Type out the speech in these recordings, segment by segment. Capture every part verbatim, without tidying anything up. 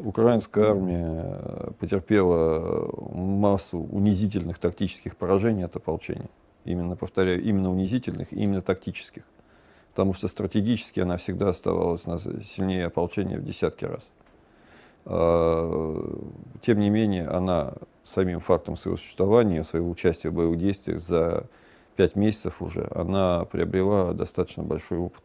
Украинская армия потерпела массу унизительных тактических поражений от ополчения. Именно, повторяю, именно унизительных, именно тактических. Потому что стратегически она всегда оставалась сильнее ополчения в десятки раз. Тем не менее, она самим фактом своего существования, своего участия в боевых действиях за пять месяцев уже, она приобрела достаточно большой опыт.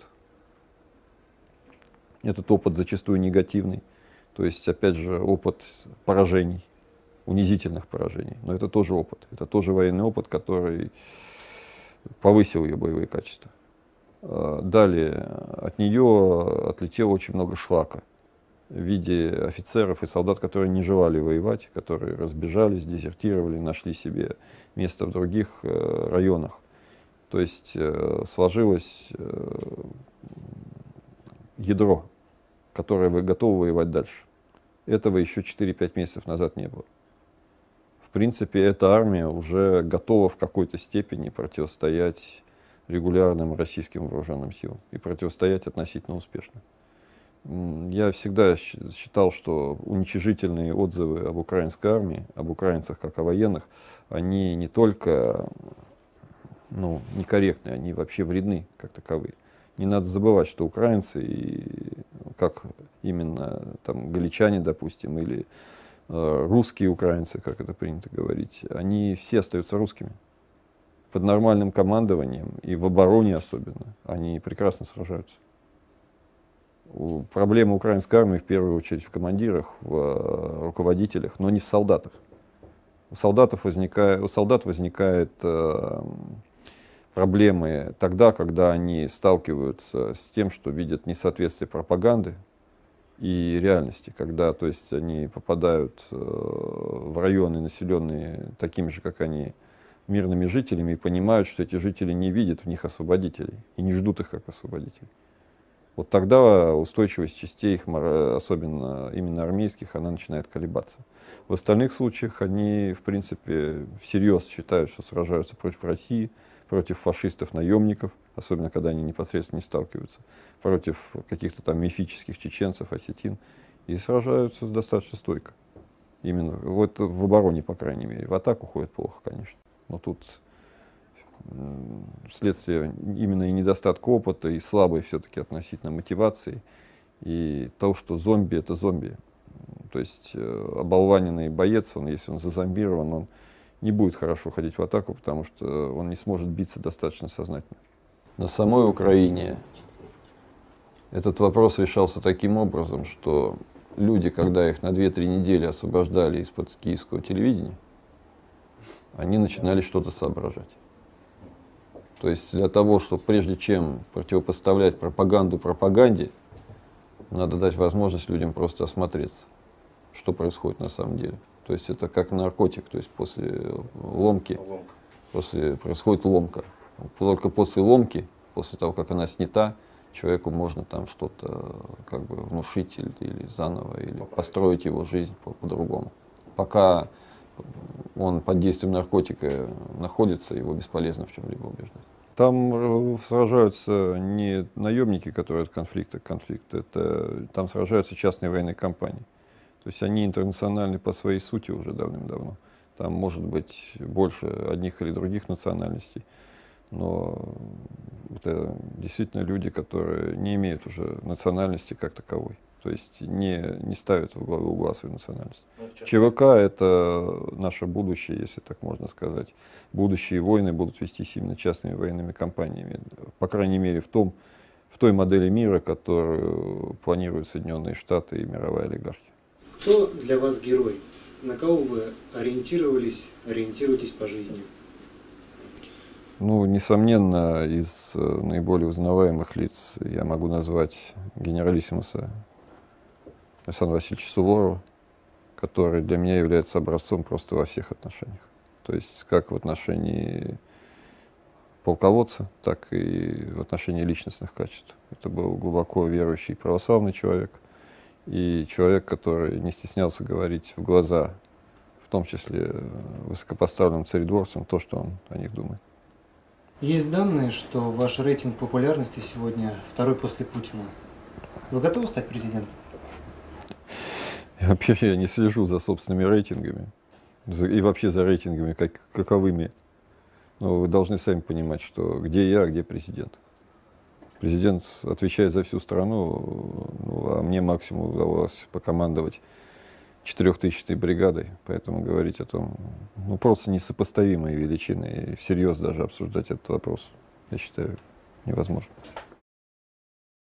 Этот опыт зачастую негативный. То есть, опять же, опыт поражений, унизительных поражений. Но это тоже опыт. Это тоже военный опыт, который повысил ее боевые качества. Далее от нее отлетело очень много шлака в виде офицеров и солдат, которые не желали воевать, которые разбежались, дезертировали, нашли себе место в других районах. То есть сложилось ядро, которое вы готовы воевать дальше. Этого еще четыре-пять месяцев назад не было. В принципе, эта армия уже готова в какой-то степени противостоять регулярным российским вооруженным силам и противостоять относительно успешно. Я всегда считал, что уничижительные отзывы об украинской армии, об украинцах как о военных, они не только ну, некорректны, они вообще вредны как таковые. Не надо забывать, что украинцы, и, как именно там, галичане, допустим, или э, русские украинцы, как это принято говорить, они все остаются русскими. Под нормальным командованием и в обороне особенно они прекрасно сражаются. Проблема украинской армии в первую очередь в командирах, в руководителях, но не в солдатах. У, солдатов возникает, у солдат возникает э, проблемы тогда, когда они сталкиваются с тем, что видят несоответствие пропаганды и реальности, когда то есть, они попадают э, в районы, населенные такими же, как они, мирными жителями, и понимают, что эти жители не видят в них освободителей и не ждут их как освободителей. Вот тогда устойчивость частей, их, особенно именно армейских, она начинает колебаться. В остальных случаях они, в принципе, всерьез считают, что сражаются против России, против фашистов-наемников, особенно когда они непосредственно не сталкиваются, против каких-то там мифических чеченцев, осетин, и сражаются достаточно стойко. Именно вот в обороне, по крайней мере. В атаку ходят плохо, конечно. Но тут следствие именно и недостатка опыта, и слабой все-таки относительно мотивации, и того, что зомби — это зомби. То есть э, оболваненный боец, он, если он зазомбирован, он не будет хорошо ходить в атаку, потому что он не сможет биться достаточно сознательно. На самой Украине этот вопрос решался таким образом, что люди, когда их на две-три недели освобождали из-под киевского телевидения, они начинали что-то соображать. То есть для того, чтобы прежде чем противопоставлять пропаганду пропаганде, надо дать возможность людям просто осмотреться, что происходит на самом деле. То есть это как наркотик, то есть после ломки после, происходит ломка. Только после ломки, после того, как она снята, человеку можно там что-то как бы внушить или, или заново, или построить его жизнь по- по-другому. Пока он под действием наркотика находится, его бесполезно в чем-либо убеждать. Там сражаются не наемники, которые от конфликта к конфликту, это, там сражаются частные военные компании. То есть они интернациональны по своей сути уже давным-давно. Там может быть больше одних или других национальностей, но это действительно люди, которые не имеют уже национальности как таковой. То есть не, не ставят в главу угла свою национальность. ЧВК — это наше будущее, если так можно сказать. Будущие войны будут вестись именно частными военными компаниями. По крайней мере, в, том, в той модели мира, которую планируют Соединенные Штаты и мировая олигархия. Кто для вас герой? На кого вы ориентировались, ориентируетесь по жизни? Ну, несомненно, из наиболее узнаваемых лиц я могу назвать генералиссимуса Александра Васильевича Суворова, который для меня является образцом просто во всех отношениях. То есть как в отношении полководца, так и в отношении личностных качеств. Это был глубоко верующий православный человек и человек, который не стеснялся говорить в глаза, в том числе высокопоставленным царедворцам, то, что он о них думает. Есть данные, что ваш рейтинг популярности сегодня второй после Путина. Вы готовы стать президентом? Вообще я не слежу за собственными рейтингами за, и вообще за рейтингами как, каковыми. Но вы должны сами понимать, что где я, а где президент. Президент отвечает за всю страну, ну, а мне максимум удалось покомандовать четырехтысячной бригадой, поэтому говорить о том, ну, просто несопоставимые величины, и всерьез даже обсуждать этот вопрос, я считаю, невозможно.